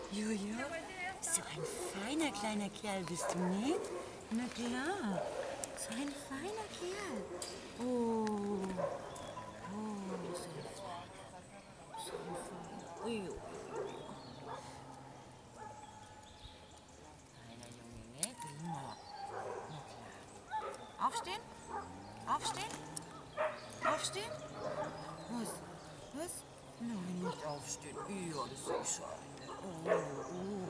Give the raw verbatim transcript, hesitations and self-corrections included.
Jojo, so ein feiner kleiner Kerl bist du, ne? Na klar, so ein feiner Kerl. Oh, oh, so ein feiner, so ein feiner. Uiuiui. Feiner Junge, ne? Prima. Na klar. Aufstehen? Aufstehen? Aufstehen? Was? Was? Nein, nicht aufstehen. Ja, das sehe ich schon. Oh, oh.